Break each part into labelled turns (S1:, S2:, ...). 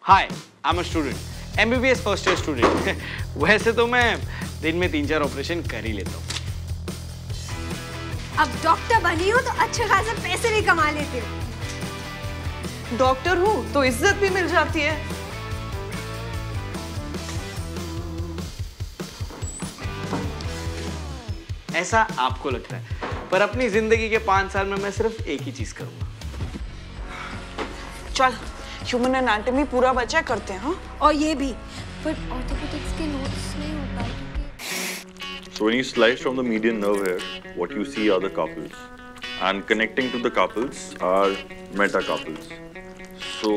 S1: Hi, I am a student, MBBS first year student. वैसे तो मैं दिन में 3-4 ऑपरेशन कर ही लेता हूँ।
S2: अब डॉक्टर बनी हो तो अच्छे खासे पैसे भी कमा लेते हो।
S3: डॉक्टर हूँ तो इज्जत भी मिल जाती है।
S1: ऐसा आपको लगता है, पर अपनी जिंदगी के 5 साल में मैं सिर्फ एक ही चीज करूंगा।
S3: चल, ह्यूमन एनाटॉमी पूरा बचा करते हैं, हाँ?
S2: और ये भी, पर ऑर्थोपेडिक्स के नोट्स नहीं हो पाए क्योंकि
S4: So when you slice from the median nerve here, what you see are the carpals, and connecting to the carpals are metacarpals. So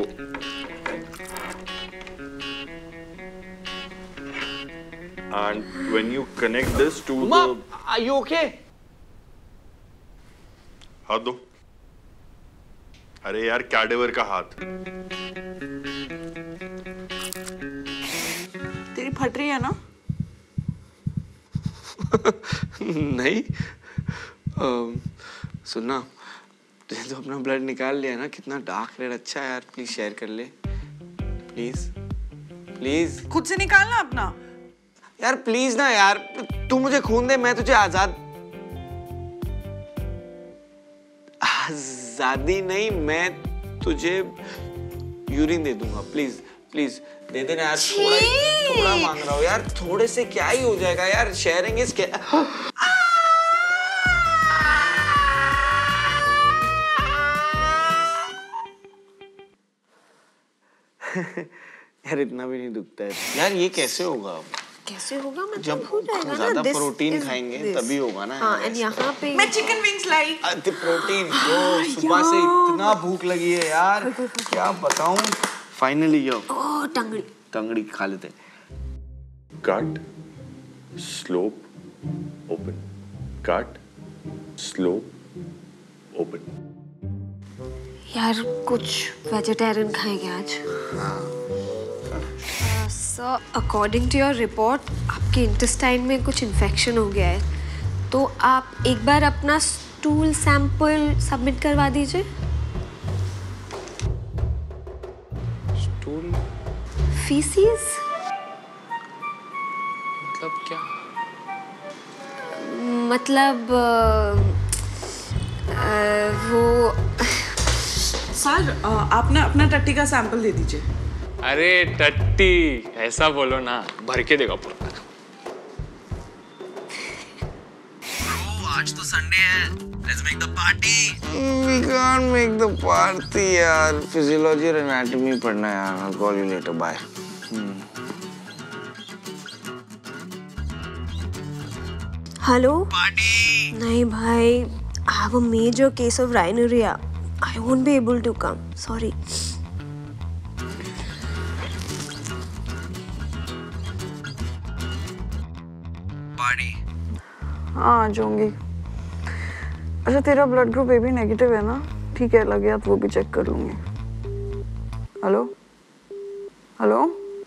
S4: and when you connect this to
S1: Mom,
S4: the
S1: are you okay?
S4: हाथ दो। अरे यार, cadaver का हाथ।
S3: तेरी फट रही है ना?
S1: नहीं, सुनना, तुझे तो अपना ब्लड निकाल लिया ना, कितना डार्क रेड अच्छा है यार, प्लीज शेयर कर ले, प्लीज प्लीज।
S3: खुद से निकालना अपना।
S1: यार प्लीज ना यार, तू मुझे खून दे, मैं तुझे आजादी नहीं, मैं तुझे यूरिन दे दूंगा, प्लीज प्लीज दे देना यार। थोड़ा मांग रहा हूँ यार, थोड़े से क्या ही हो जाएगा यार, शेयरिंग इज क्या। यार इतना भी नहीं दुखता है यार, ये कैसे होगा?
S2: कैसे होगा? मतलब
S1: जब
S2: हो जाएगा
S1: ज्यादा
S2: ना,
S1: प्रोटीन खाएंगे तभी होगा ना।
S2: हाँ, एंड यहाँ पे
S3: मैं चिकन विंग्स लाई।
S1: प्रोटीन ब्रो, सुबह से इतना भूख लगी है यार, क्या बताऊं। फाइनली यो
S2: ओह,
S1: टंगड़ी खा लेते।
S4: cut, slope, open, cut, slope, open.
S2: यार कुछ वेजिटेरियन खाएंगे आज। Sir, according to your report आपके इंटेस्टाइन में कुछ इन्फेक्शन हो गया है, तो आप एक बार अपना स्टूल सैंपल सबमिट करवा दीजिए।
S1: स्टूल
S2: फीसिस
S1: मतलब क्या?
S2: मतलब वो
S3: सर, आप ना अपना टट्टी का सैंपल दे दीजिए।
S5: अरे टट्टी ऐसा बोलो ना, भर के देगा पूरा।
S1: आज तो संडे है, let's make the party. We can't make the party यार, फिजियोलॉजी और एनाटॉमी पढ़ना है यार। I'll call you later, bye.
S2: Hello party. नहीं भाई, I have a major case of rhinorrhea. I won't be able to come. Sorry.
S1: Party.
S3: हाँ, आ जाऊंगी। अच्छा, तेरा ब्लड ग्रुप AB नेगेटिव है ना? ठीक है, लगे तो वो भी चेक कर लूंगी। Hello hello.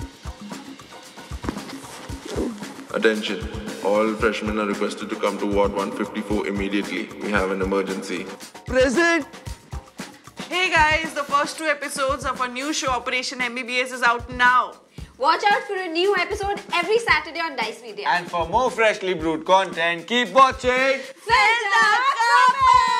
S6: Attention. All freshmen are requested to come to Ward 154 immediately. We have an emergency.
S1: Present.
S3: Hey guys, the first 2 episodes of our new show Operation MBBS is out now.
S2: Watch out for a new episode every Saturday on Dice Media.
S1: And for more freshly brewed content, keep watching.
S2: Fill the cup!